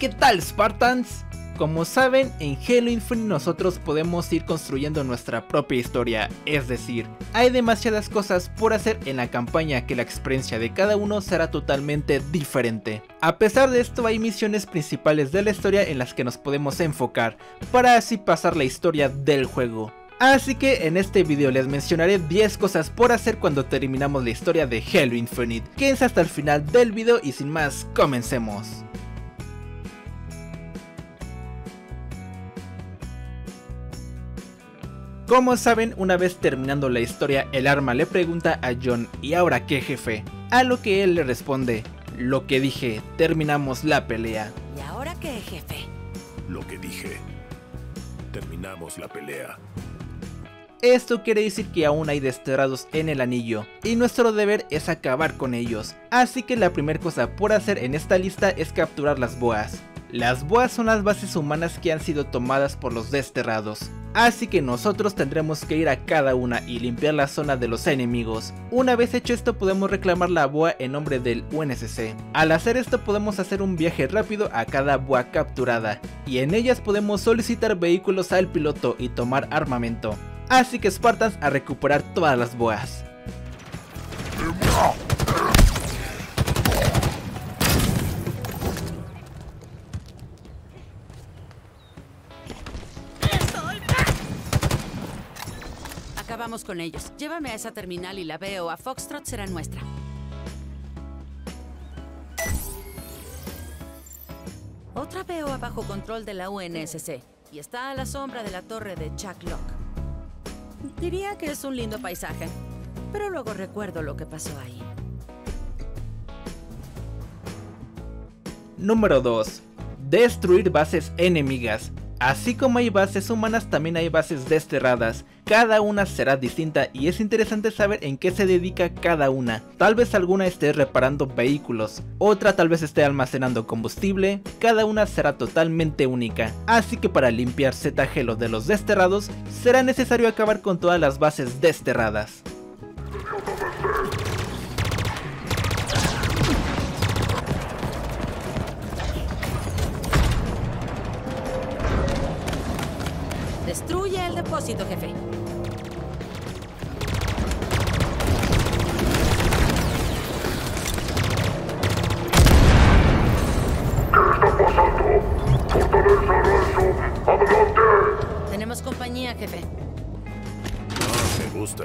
¿Qué tal, Spartans? Como saben, en Halo Infinite nosotros podemos ir construyendo nuestra propia historia, es decir, hay demasiadas cosas por hacer en la campaña que la experiencia de cada uno será totalmente diferente. A pesar de esto, hay misiones principales de la historia en las que nos podemos enfocar, para así pasar la historia del juego. Así que en este video les mencionaré 10 cosas por hacer cuando terminamos la historia de Halo Infinite. Quédense hasta el final del video y sin más, comencemos. Como saben, una vez terminando la historia, el arma le pregunta a John: ¿y ahora qué, jefe? A lo que él le responde: lo que dije, terminamos la pelea. ¿Y ahora qué, jefe? Lo que dije, terminamos la pelea. Esto quiere decir que aún hay desterrados en el anillo, y nuestro deber es acabar con ellos. Así que la primera cosa por hacer en esta lista es capturar las boas. Las boas son las bases humanas que han sido tomadas por los desterrados. Así que nosotros tendremos que ir a cada una y limpiar la zona de los enemigos. Una vez hecho esto, podemos reclamar la boa en nombre del UNSC. Al hacer esto podemos hacer un viaje rápido a cada boa capturada, y en ellas podemos solicitar vehículos al piloto y tomar armamento. Así que, Spartans, a recuperar todas las boas. Acabamos con ellos. Llévame a esa terminal y la veo a Foxtrot será nuestra. Otra veo bajo control de la UNSC y está a la sombra de la torre de Chuck Lock. Diría que es un lindo paisaje, pero luego recuerdo lo que pasó ahí. Número 2. Destruir bases enemigas. Así como hay bases humanas, también hay bases desterradas. Cada una será distinta y es interesante saber en qué se dedica cada una. Tal vez alguna esté reparando vehículos, otra tal vez esté almacenando combustible. Cada una será totalmente única. Así que para limpiar Z Halo de los desterrados, será necesario acabar con todas las bases desterradas. Destruye el depósito, jefe. Tenemos compañía, jefe. Me gusta.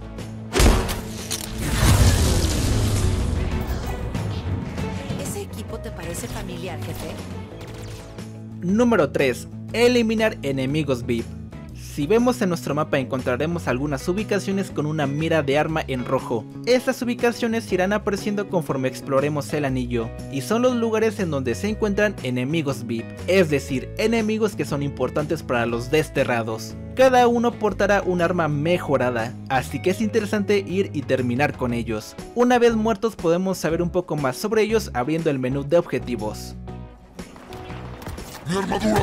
¿Ese equipo te parece familiar, jefe? Número 3. Eliminar enemigos VIP. Si vemos en nuestro mapa encontraremos algunas ubicaciones con una mira de arma en rojo. Estas ubicaciones irán apareciendo conforme exploremos el anillo, y son los lugares en donde se encuentran enemigos VIP, es decir, enemigos que son importantes para los desterrados. Cada uno portará un arma mejorada, así que es interesante ir y terminar con ellos. Una vez muertos podemos saber un poco más sobre ellos abriendo el menú de objetivos. ¡Mi armadura!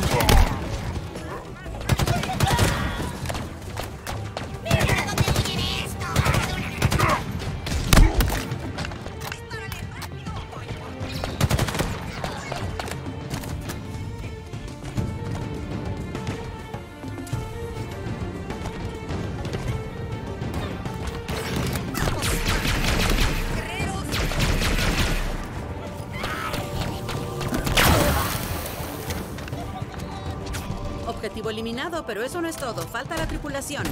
Objetivo eliminado, pero eso no es todo. Falta la tripulación.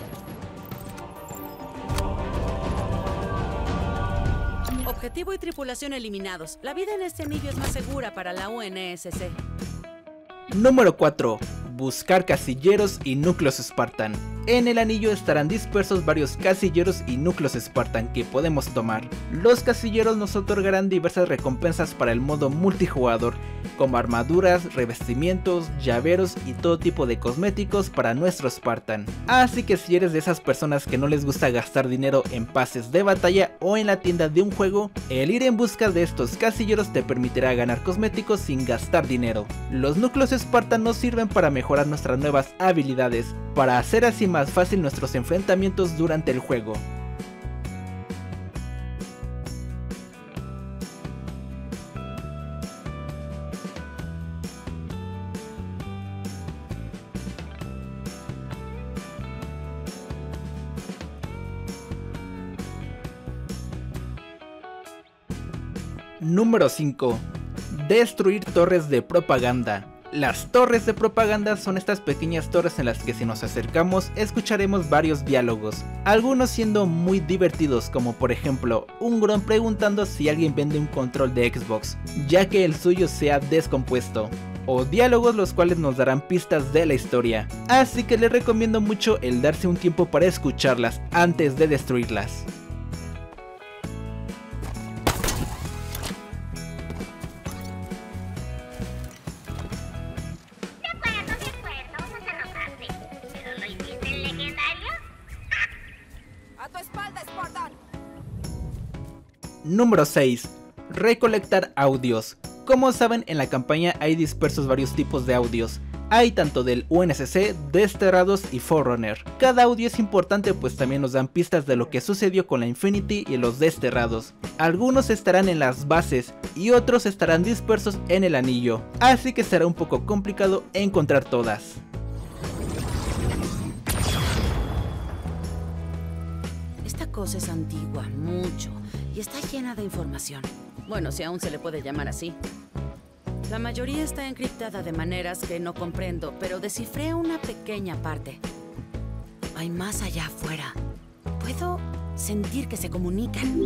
Objetivo y tripulación eliminados. La vida en este anillo es más segura para la UNSC. Número 4. Buscar casilleros y núcleos Spartan. En el anillo estarán dispersos varios casilleros y núcleos Spartan que podemos tomar. Los casilleros nos otorgarán diversas recompensas para el modo multijugador, como armaduras, revestimientos, llaveros y todo tipo de cosméticos para nuestro Spartan. Así que si eres de esas personas que no les gusta gastar dinero en pases de batalla o en la tienda de un juego, el ir en busca de estos casilleros te permitirá ganar cosméticos sin gastar dinero. Los núcleos Spartan nos sirven para mejorar nuestras nuevas habilidades, para hacer así más fácil nuestros enfrentamientos durante el juego. Número 5. Destruir torres de propaganda. Las torres de propaganda son estas pequeñas torres en las que si nos acercamos escucharemos varios diálogos, algunos siendo muy divertidos, como por ejemplo un Gron preguntando si alguien vende un control de Xbox, ya que el suyo se ha descompuesto, o diálogos los cuales nos darán pistas de la historia, así que les recomiendo mucho el darse un tiempo para escucharlas antes de destruirlas. Número 6. Recolectar audios. Como saben, en la campaña hay dispersos varios tipos de audios. Hay tanto del UNSC, Desterrados y Forerunner. Cada audio es importante pues también nos dan pistas de lo que sucedió con la Infinity y los Desterrados. Algunos estarán en las bases y otros estarán dispersos en el anillo, así que será un poco complicado encontrar todas. Esta cosa es antigua, mucho, y está llena de información. Bueno, si aún se le puede llamar así. La mayoría está encriptada de maneras que no comprendo, pero descifré una pequeña parte. Hay más allá afuera. Puedo sentir que se comunican.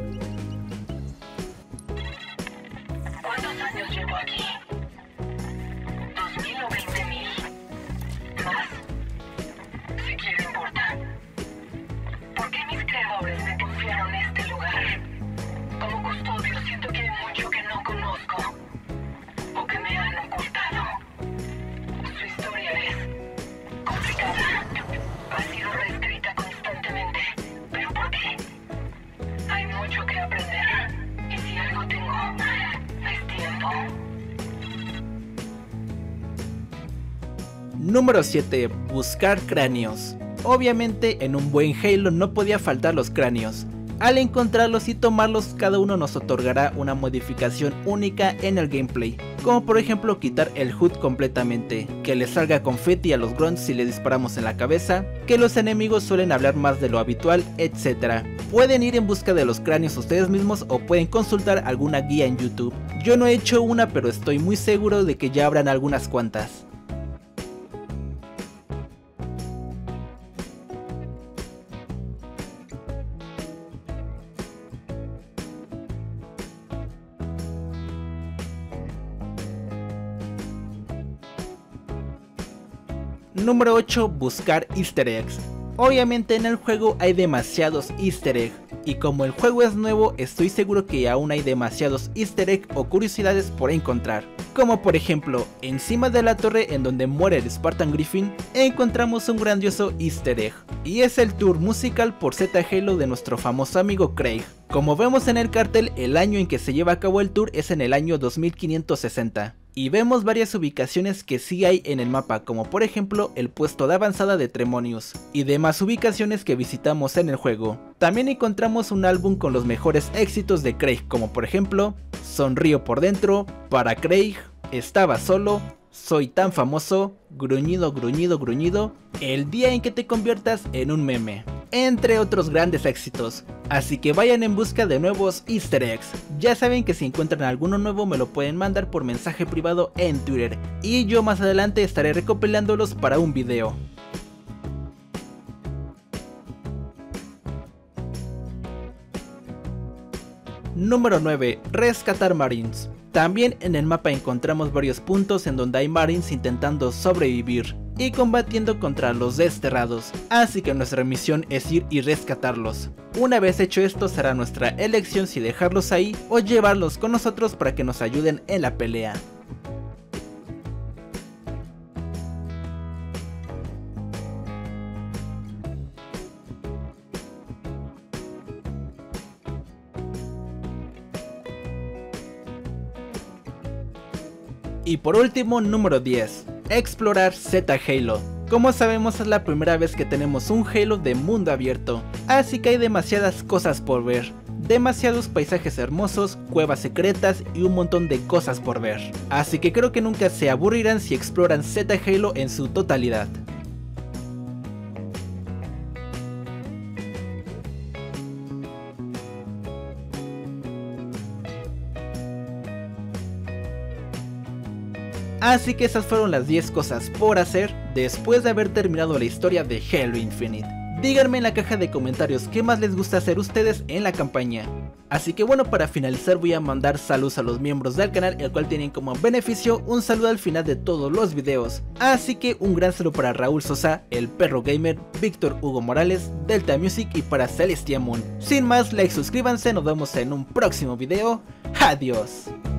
¿Cuántos años llevo aquí? ¿2000 o 20,000? ¿Más? Si quiero importar. ¿Por qué mis creadores me confiaron este lugar? Como custodio siento que hay mucho que no conozco, o que me han ocultado. Su historia es complicada, ha sido reescrita constantemente. ¿Pero por qué? Hay mucho que aprender, y si algo tengo, es tiempo. Número 7. Buscar cráneos. Obviamente en un buen Halo no podía faltar los cráneos. Al encontrarlos y tomarlos, cada uno nos otorgará una modificación única en el gameplay, como por ejemplo quitar el HUD completamente, que le salga confeti a los grunts si le disparamos en la cabeza, que los enemigos suelen hablar más de lo habitual, etc. Pueden ir en busca de los cráneos ustedes mismos o pueden consultar alguna guía en YouTube. Yo no he hecho una, pero estoy muy seguro de que ya habrán algunas cuantas. Número 8. Buscar easter eggs. Obviamente en el juego hay demasiados easter eggs, y como el juego es nuevo estoy seguro que aún hay demasiados easter eggs o curiosidades por encontrar. Como por ejemplo, encima de la torre en donde muere el Spartan Griffin, encontramos un grandioso easter egg, y es el tour musical por Z Halo de nuestro famoso amigo Craig. Como vemos en el cartel, el año en que se lleva a cabo el tour es en el año 2560. Y vemos varias ubicaciones que sí hay en el mapa, como por ejemplo el puesto de avanzada de Tremonius, y demás ubicaciones que visitamos en el juego. También encontramos un álbum con los mejores éxitos de Craig, como por ejemplo Sonrío por dentro, Para Craig, Estaba solo, Soy tan famoso, Gruñido, gruñido, gruñido, El día en que te conviertas en un meme, entre otros grandes éxitos. Así que vayan en busca de nuevos easter eggs. Ya saben que si encuentran alguno nuevo me lo pueden mandar por mensaje privado en Twitter, y yo más adelante estaré recopilándolos para un video. Número 9. Rescatar Marines. También en el mapa encontramos varios puntos en donde hay Marines intentando sobrevivir y combatiendo contra los Desterrados, así que nuestra misión es ir y rescatarlos. Una vez hecho esto será nuestra elección si dejarlos ahí o llevarlos con nosotros para que nos ayuden en la pelea. Y por último, número 10. Explorar Z Halo. Como sabemos es la primera vez que tenemos un Halo de mundo abierto, así que hay demasiadas cosas por ver. Demasiados paisajes hermosos, cuevas secretas y un montón de cosas por ver. Así que creo que nunca se aburrirán si exploran Z Halo en su totalidad. Así que esas fueron las 10 cosas por hacer después de haber terminado la historia de Halo Infinite. Díganme en la caja de comentarios qué más les gusta hacer ustedes en la campaña. Así que bueno, para finalizar voy a mandar saludos a los miembros del canal, el cual tienen como beneficio un saludo al final de todos los videos. Así que un gran saludo para Raúl Sosa, El Perro Gamer, Víctor Hugo Morales, Delta Music y para Celestia Moon. Sin más, like, suscríbanse, nos vemos en un próximo video. Adiós.